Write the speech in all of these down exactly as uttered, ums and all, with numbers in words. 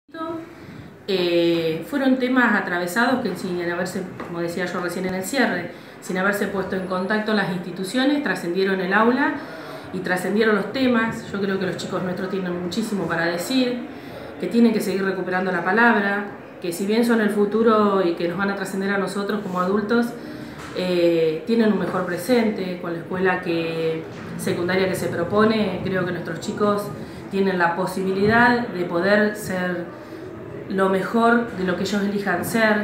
Eh, fueron temas atravesados que sin haberse, como decía yo recién en el cierre, sin haberse puesto en contacto las instituciones, trascendieron el aula y trascendieron los temas. Yo creo que los chicos nuestros tienen muchísimo para decir, que tienen que seguir recuperando la palabra, que si bien son el futuro y que nos van a trascender a nosotros como adultos, eh, tienen un mejor presente. Con la escuela que, secundaria que se propone, creo que nuestros chicos tienen la posibilidad de poder ser lo mejor de lo que ellos elijan ser,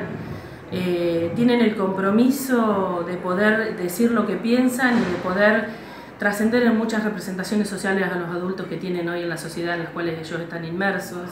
eh, tienen el compromiso de poder decir lo que piensan y de poder trascender en muchas representaciones sociales a los adultos que tienen hoy en la sociedad en las cuales ellos están inmersos.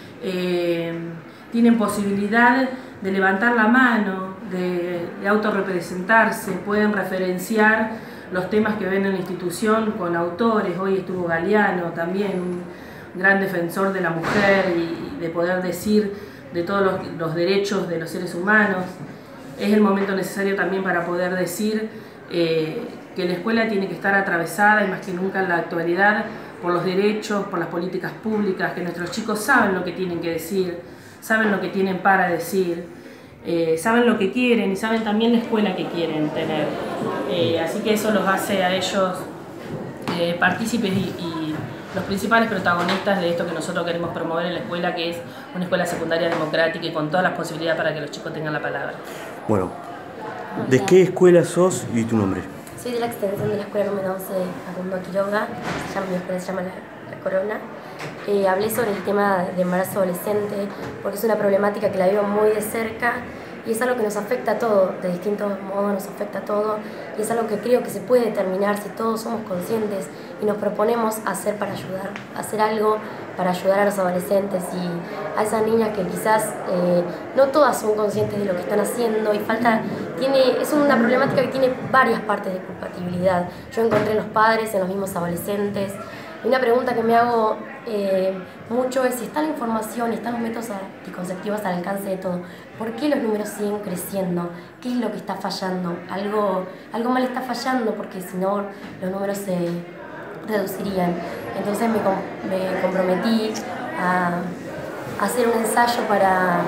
Eh, tienen posibilidad de levantar la mano, de, de autorrepresentarse, pueden referenciar los temas que ven en la institución con autores. Hoy estuvo Galeano también, un gran defensor de la mujer y de poder decir de todos los, los derechos de los seres humanos. Es el momento necesario también para poder decir eh, que la escuela tiene que estar atravesada, y más que nunca en la actualidad, por los derechos, por las políticas públicas, que nuestros chicos saben lo que tienen que decir, saben lo que tienen para decir, eh, saben lo que quieren y saben también la escuela que quieren tener. Eh, así que eso los hace a ellos eh, partícipes y, y los principales protagonistas de esto que nosotros queremos promover en la escuela, que es una escuela secundaria democrática y con todas las posibilidades para que los chicos tengan la palabra. Bueno, ¿de qué escuela sos y tu nombre? Soy de la extensión de la escuela número once de Facundo Quiroga, se llama, mi escuela se llama La, la Corona. Eh, hablé sobre el tema de embarazo adolescente porque es una problemática que la vivo muy de cerca y es algo que nos afecta a todos, de distintos modos nos afecta a todos, y es algo que creo que se puede determinar si todos somos conscientes y nos proponemos hacer para ayudar, hacer algo para ayudar a los adolescentes y a esas niñas que quizás eh, no todas son conscientes de lo que están haciendo y falta, tiene, es una problemática que tiene varias partes de compatibilidad. Yo encontré en los padres, en los mismos adolescentes. Y una pregunta que me hago eh, mucho es si está la información y están los métodos anticonceptivos al alcance de todo, ¿por qué los números siguen creciendo? ¿Qué es lo que está fallando? Algo, algo mal está fallando porque si no los números se reducirían. Entonces me, me comprometí a, a hacer un ensayo para,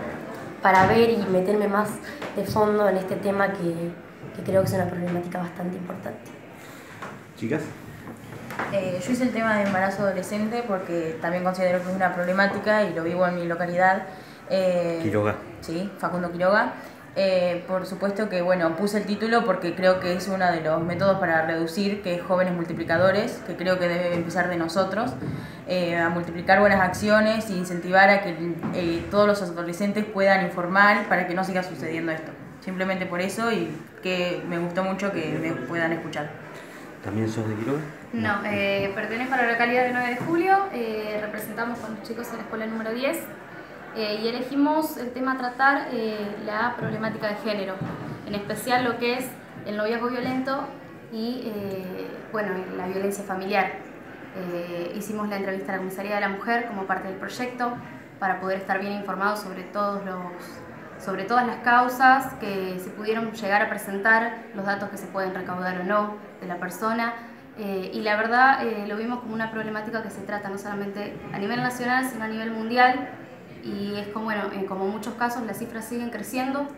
para ver y meterme más de fondo en este tema que, que creo que es una problemática bastante importante. ¿Chicas? Eh, yo hice el tema de embarazo adolescente porque también considero que es una problemática y lo vivo en mi localidad. Eh, Quiroga. Sí, Facundo Quiroga. Eh, por supuesto que bueno, puse el título porque creo que es uno de los métodos para reducir, que es jóvenes multiplicadores, que creo que debe empezar de nosotros, eh, a multiplicar buenas acciones e incentivar a que eh, todos los adolescentes puedan informar para que no siga sucediendo esto. Simplemente por eso, y que me gustó mucho que me puedan escuchar. ¿También sos de Quiroga? No, eh, pertenezco a la localidad de nueve de julio, eh, representamos con los chicos en la escuela número diez eh, y elegimos el tema a tratar eh, la problemática de género, en especial lo que es el noviazgo violento y eh, bueno, la violencia familiar. Eh, hicimos la entrevista a la Comisaría de la Mujer como parte del proyecto para poder estar bien informados sobre todos los sobre todas las causas que se pudieron llegar a presentar, los datos que se pueden recaudar o no de la persona, eh, y la verdad eh, lo vimos como una problemática que se trata no solamente a nivel nacional, sino a nivel mundial, y es como, bueno, en como muchos casos las cifras siguen creciendo,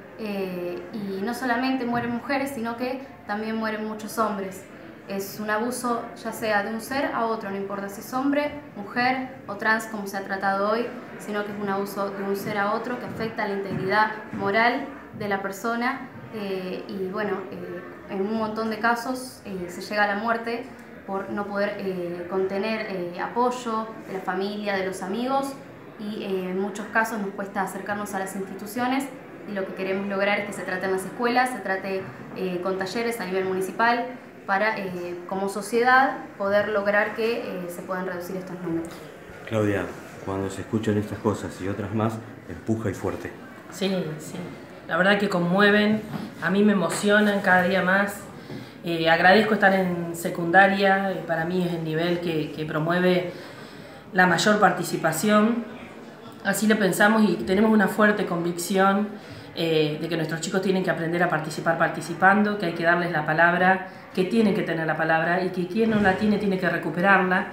eh, y no solamente mueren mujeres, sino que también mueren muchos hombres. Es un abuso ya sea de un ser a otro, no importa si es hombre, mujer o trans como se ha tratado hoy, sino que es un abuso de un ser a otro que afecta a la integridad moral de la persona eh, y bueno, eh, en un montón de casos eh, se llega a la muerte por no poder eh, contener eh, apoyo de la familia, de los amigos, y eh, en muchos casos nos cuesta acercarnos a las instituciones, y lo que queremos lograr es que se trate en las escuelas, se trate eh, con talleres a nivel municipal, para, eh, como sociedad, poder lograr que eh, se puedan reducir estos números. Claudia, cuando se escuchan estas cosas y otras más, empuja y fuerte. Sí, sí. La verdad que conmueven, a mí me emocionan cada día más. Eh, agradezco estar en secundaria, eh, para mí es el nivel que, que promueve la mayor participación. Así lo pensamos y tenemos una fuerte convicción eh, de que nuestros chicos tienen que aprender a participar participando, que hay que darles la palabra, que tienen que tener la palabra y que quien no la tiene tiene que recuperarla.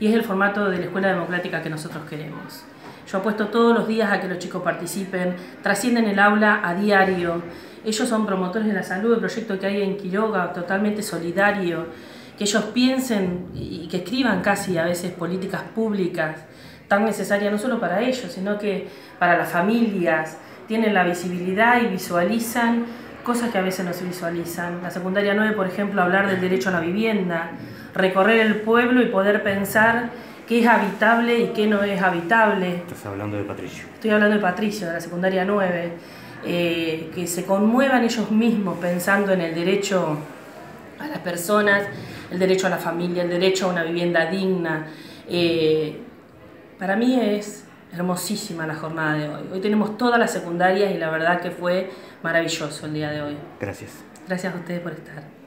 y es el formato de la escuela democrática que nosotros queremos. Yo apuesto todos los días a que los chicos participen, trascienden el aula a diario. Ellos son promotores de la salud, el proyecto que hay en Quiroga, totalmente solidario, que ellos piensen y que escriban casi a veces políticas públicas tan necesarias no solo para ellos, sino que para las familias, tienen la visibilidad y visualizan cosas que a veces no se visualizan. La secundaria nueve, por ejemplo, hablar del derecho a la vivienda, recorrer el pueblo y poder pensar qué es habitable y qué no es habitable. Estás hablando de Patricio. Estoy hablando de Patricio, de la secundaria nueve. Eh, que se conmuevan ellos mismos pensando en el derecho a las personas, el derecho a la familia, el derecho a una vivienda digna. Eh, para mí es hermosísima la jornada de hoy. Hoy tenemos todas las secundarias y la verdad que fue maravilloso el día de hoy. Gracias. Gracias a ustedes por estar.